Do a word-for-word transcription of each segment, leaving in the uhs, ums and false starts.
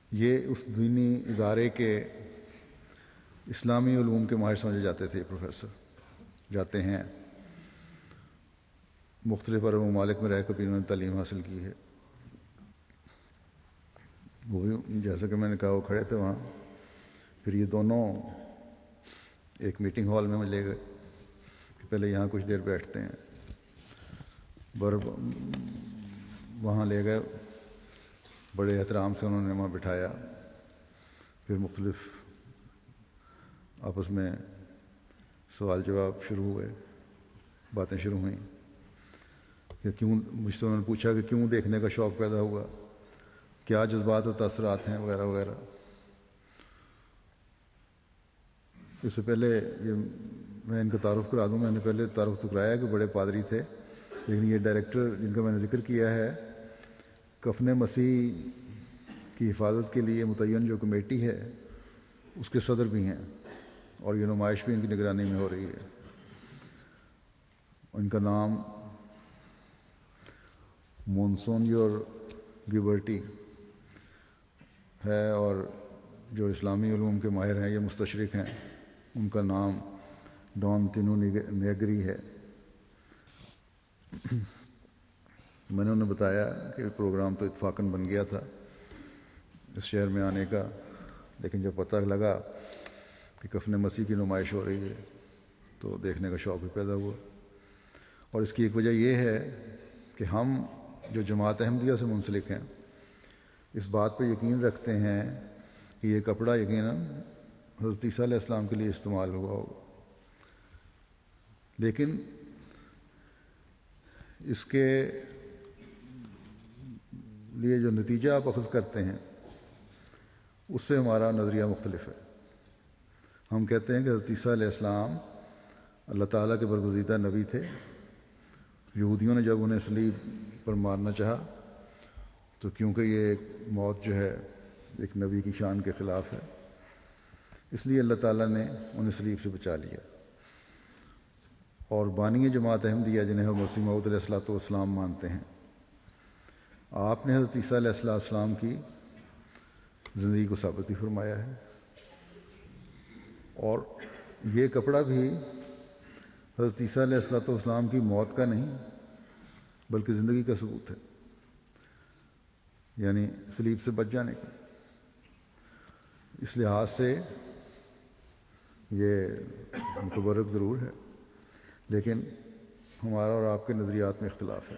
یہ اس دینی ادارے کے اسلامی علوم کے ماہر سمجھے جاتے تھے. پروفیسر جاتے ہیں, مختلف عرب ممالک میں رہ کر بھی انہوں نے تعلیم حاصل کی ہے. وہ بھی جیسا کہ میں نے کہا وہ کھڑے تھے وہاں. پھر یہ دونوں ایک میٹنگ ہال میں لے گئے کہ پہلے یہاں کچھ دیر بیٹھتے ہیں. بر وہاں لے گئے, بڑے احترام سے انہوں نے وہاں بٹھایا. پھر مختلف آپس میں سوال جواب شروع ہوئے, باتیں شروع ہوئیں کہ کیوں, مجھ سے انہوں نے پوچھا کہ کیوں دیکھنے کا شوق پیدا ہوا, کیا جذبات و تاثرات ہیں وغیرہ وغیرہ. اس سے پہلے یہ میں ان کا تعارف کرا دوں. میں نے پہلے تعارف تو کرایا کہ بڑے پادری تھے, لیکن یہ ڈائریکٹر جن کا میں نے ذکر کیا ہے, کفن مسیح کی حفاظت کے لیے متعین جو کمیٹی ہے اس کے صدر بھی ہیں, اور یہ نمائش بھی ان کی نگرانی میں ہو رہی ہے. ان کا نام مونسونیور گیبرٹی ہے, اور جو اسلامی علوم کے ماہر ہیں, یہ مستشرق ہیں, ان کا نام ڈان تینو نیگری ہے. میں نے انہیں بتایا کہ پروگرام تو اتفاقاً بن گیا تھا اس شہر میں آنے کا, لیکن جب پتہ لگا کہ کفن مسیح کی نمائش ہو رہی ہے تو دیکھنے کا شوق بھی پیدا ہوا. اور اس کی ایک وجہ یہ ہے کہ ہم جو جماعت احمدیہ سے منسلک ہیں اس بات پہ یقین رکھتے ہیں کہ یہ کپڑا یقیناً حضرت عیسیٰ علیہ السلام کے لیے استعمال ہوا ہوگا, لیکن اس کے لیے جو نتیجہ آپ اخذ کرتے ہیں اس سے ہمارا نظریہ مختلف ہے. ہم کہتے ہیں کہ حضرت عیسیٰ علیہ السلام اللہ تعالیٰ کے برگزیدہ نبی تھے. یہودیوں نے جب انہیں صلیب پر مارنا چاہا تو کیونکہ یہ ایک موت جو ہے ایک نبی کی شان کے خلاف ہے, اس لیے اللہ تعالیٰ نے انہیں صلیب سے بچا لیا. اور بانی جماعت احمدیہ جنہیں ہم مسیح موعود علیہ الصلوۃ والسلام مانتے ہیں, آپ نے حضرت عیسیٰ علیہ السلام کی زندگی کو ثابت ہی فرمایا ہے, اور یہ کپڑا بھی حضرت عیسیٰ علیہ الصلوۃ والسلام کی موت کا نہیں بلکہ زندگی کا ثبوت ہے, یعنی صلیب سے بچ جانے کا. اس لحاظ سے یہ متبرک ضرور ہے, لیکن ہمارا اور آپ کے نظریات میں اختلاف ہے.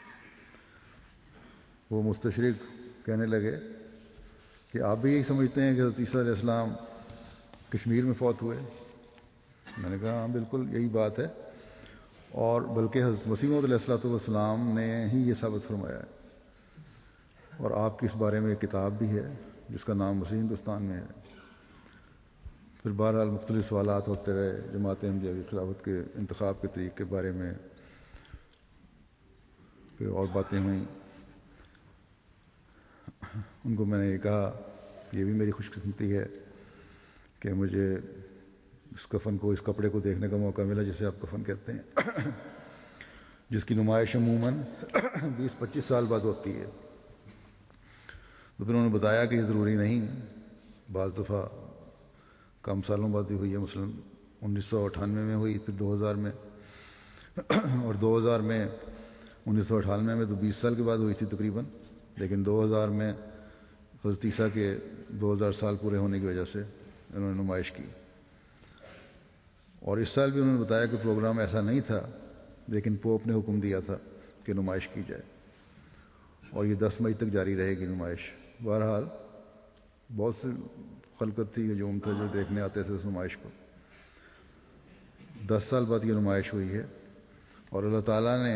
وہ مستشرق کہنے لگے کہ آپ بھی یہی سمجھتے ہیں کہ حضرت عیسیٰ علیہ السلام کشمیر میں فوت ہوئے. میں نے کہا ہاں بالکل یہی بات ہے, اور بلکہ حضرت مسیح موعود علیہ الصلوۃ والسلام نے ہی یہ ثابت فرمایا ہے, اور آپ کی اس بارے میں ایک کتاب بھی ہے جس کا نام مسیح ہندوستان میں ہے. پھر بہرحال مختلف سوالات ہوتے رہے جماعت احمدیہ کی خلافت کے انتخاب کے طریقے کے بارے میں, پھر اور باتیں ہوئیں. ان کو میں نے یہ کہا یہ بھی میری خوش قسمتی ہے کہ مجھے اس کفن کو, اس کپڑے کو دیکھنے کا موقع ملا جسے آپ کفن کہتے ہیں, جس کی نمائش عموماً بیس پچیس سال بعد ہوتی ہے. تو پھر انہوں نے بتایا کہ یہ ضروری نہیں, بعض دفعہ کم سالوں بعد بھی ہوئی ہے, مثلاً انیس سو اٹھانوے میں ہوئی, پھر دو ہزار میں, اور دو ہزار میں انیس سو اٹھانوے میں تو بیس سال کے بعد ہوئی تھی تقریباً, لیکن دو ہزار میں حضرت عیسیٰ کے دو ہزار سال پورے ہونے کی وجہ سے انہوں نے نمائش کی. اور اس سال بھی انہوں نے بتایا کہ پروگرام ایسا نہیں تھا, لیکن پوپ نے حکم دیا تھا کہ نمائش کی جائے, اور یہ دس مئی تک جاری رہے گی نمائش. بہرحال بہت سے خلقت تھی, ہجوم تھا جو دیکھنے آتے تھے اس نمائش کو. دس سال بعد یہ نمائش ہوئی ہے, اور اللہ تعالیٰ نے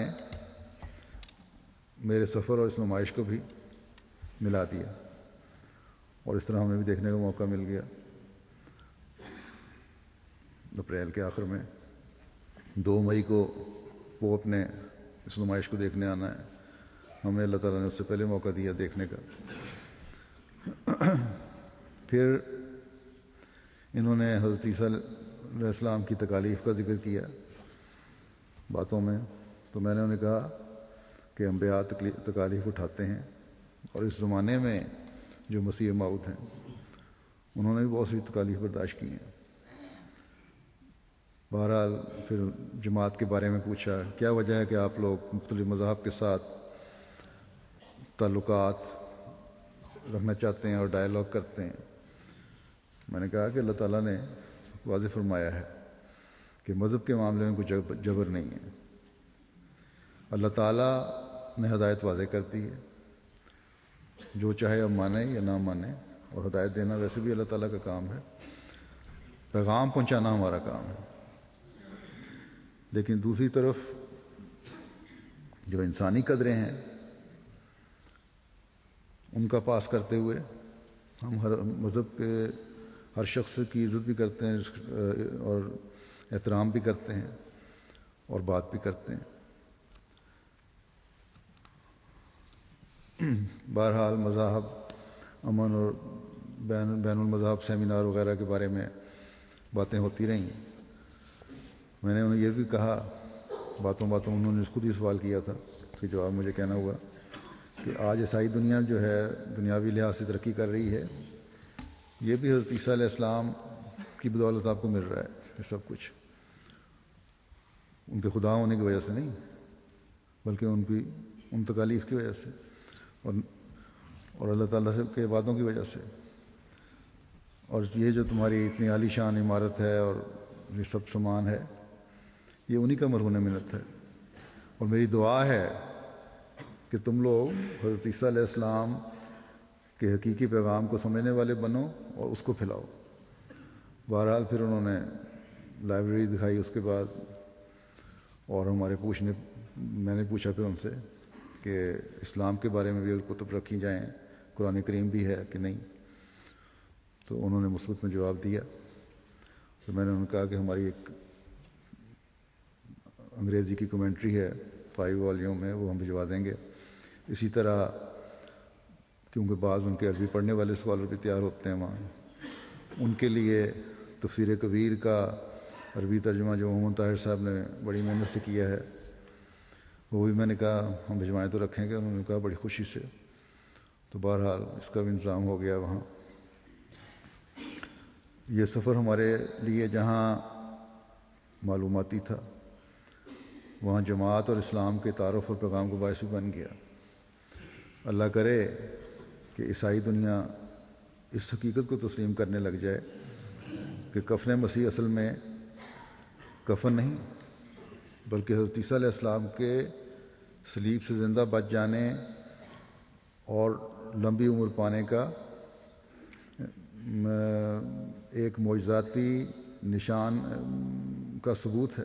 میرے سفر اور اس نمائش کو بھی ملا دیا, اور اس طرح ہمیں بھی دیکھنے کا موقع مل گیا. اپریل کے آخر میں دو مئی کو پوپ نے اس نمائش کو دیکھنے آنا ہے, ہمیں اللہ تعالیٰ نے اس سے پہلے موقع دیا دیکھنے کا. پھر انہوں نے حضرت عیسیٰ علیہ السلام کی تکالیف کا ذکر کیا باتوں میں, تو میں نے انہیں کہا کہ انبیاء تکالیف اٹھاتے ہیں, اور اس زمانے میں جو مسیح موعود ہیں، انہوں نے بھی بہت سی تکالیف برداشت کی ہیں۔ بہرحال پھر جماعت کے بارے میں پوچھا، کیا وجہ ہے کہ آپ لوگ مختلف مذاہب کے ساتھ تعلقات رکھنا چاہتے ہیں اور ڈائلاگ کرتے ہیں؟ میں نے کہا کہ اللہ تعالیٰ نے واضح فرمایا ہے کہ مذہب کے معاملے میں کوئی جبر نہیں ہے۔ اللہ تعالیٰ نے ہدایت واضح کرتی ہے، جو چاہے اب مانے یا نہ مانے، اور ہدایت دینا ویسے بھی اللہ تعالیٰ کا کام ہے، پیغام پہنچانا ہمارا کام ہے۔ لیکن دوسری طرف جو انسانی قدریں ہیں ان کا پاس کرتے ہوئے ہم ہر مذہب کے ہر شخص کی عزت بھی کرتے ہیں اور احترام بھی کرتے ہیں اور بات بھی کرتے ہیں۔ بہرحال مذاہب، امن اور بین بین المذاہب سیمینار وغیرہ کے بارے میں باتیں ہوتی رہیں۔ میں نے انہیں یہ بھی کہا، باتوں باتوں انہوں نے خود ہی سوال کیا تھا، اس کے جواب مجھے کہنا ہوا کہ آج عیسائی دنیا جو ہے دنیاوی لحاظ سے ترقی کر رہی ہے، یہ بھی حضرت عیسیٰ علیہ السلام کی بدولت آپ کو مل رہا ہے۔ یہ سب کچھ ان کے خدا ہونے کی وجہ سے نہیں، بلکہ ان کی ان تکالیف کی وجہ سے اور اور اللہ تعالیٰ سے کے وعدوں کی وجہ سے۔ اور یہ جو تمہاری اتنی عالی شان عمارت ہے اور یہ سب سامان ہے، یہ انہی کا مرہون منت ہے۔ اور میری دعا ہے کہ تم لوگ حضرت عیسیٰ علیہ السلام کے حقیقی پیغام کو سمجھنے والے بنو اور اس کو پھیلاؤ۔ بہرحال پھر انہوں نے لائبریری دکھائی اس کے بعد، اور ہمارے پوچھنے میں نے پوچھا پھر ان سے کہ اسلام کے بارے میں بھی اگر کتب رکھی جائیں، قرآن کریم بھی ہے کہ نہیں، تو انہوں نے مثبت میں جواب دیا۔ تو میں نے ان کو کہا کہ ہماری ایک انگریزی کی کمنٹری ہے فائیو والیوم میں، وہ ہم بھجوا دیں گے۔ اسی طرح کیونکہ بعض ان کے عربی پڑھنے والے اسکالر بھی تیار ہوتے ہیں وہاں، ان کے لیے تفسیر کبیر کا عربی ترجمہ جو محمد طاہر صاحب نے بڑی محنت سے کیا ہے، وہ بھی میں نے کہا ہم بھجوائیں تو رکھیں گے۔ انہوں نے کہا بڑی خوشی سے۔ تو بہرحال اس کا بھی انتظام ہو گیا وہاں۔ یہ سفر ہمارے لیے جہاں معلوماتی تھا، وہاں جماعت اور اسلام کے تعارف اور پیغام کو باعث بن گیا۔ اللہ کرے کہ عیسائی دنیا اس حقیقت کو تسلیم کرنے لگ جائے کہ کفن مسیح اصل میں کفن نہیں، بلکہ حضرت عیسیٰ علیہ السلام کے صلیب سے زندہ بچ جانے اور لمبی عمر پانے کا ایک معجزاتی نشان کا ثبوت ہے۔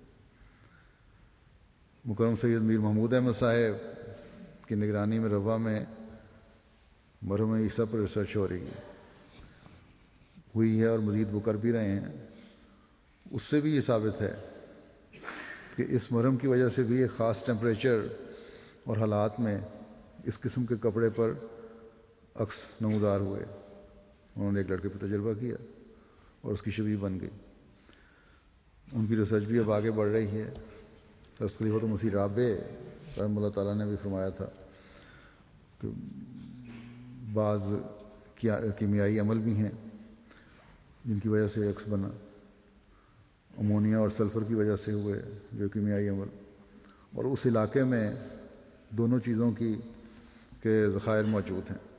مکرم سید میر محمود احمد صاحب کی نگرانی میں روا میں مرحوم عیسیٰ پر ریسرچ ہو رہی ہے ہوئی ہے اور مزید وہ کر بھی رہے ہیں۔ اس سے بھی یہ ثابت ہے کہ اس مرہم کی وجہ سے بھی ایک خاص ٹیمپریچر اور حالات میں اس قسم کے کپڑے پر عکس نمودار ہوئے۔ انہوں نے ایک لڑکے پہ تجربہ کیا اور اس کی شبیہ بن گئی۔ ان کی ریسرچ بھی اب آگے بڑھ رہی ہے۔ خلیفۃ مسیح رابع رحمہ اللہ تعالیٰ نے بھی فرمایا تھا کہ بعض کیمیائی عمل بھی ہیں جن کی وجہ سے عکس بنا، امونیا اور سلفر کی وجہ سے ہوئے جو کیمیائی عمل، اور اس علاقے میں دونوں چیزوں کی کے ذخائر موجود ہیں۔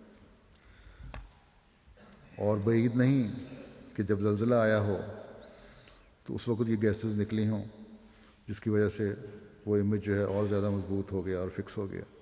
اور بعید نہیں کہ جب زلزلہ آیا ہو تو اس وقت یہ گیسز نکلی ہوں جس کی وجہ سے وہ امیج جو ہے اور زیادہ مضبوط ہو گیا اور فکس ہو گیا۔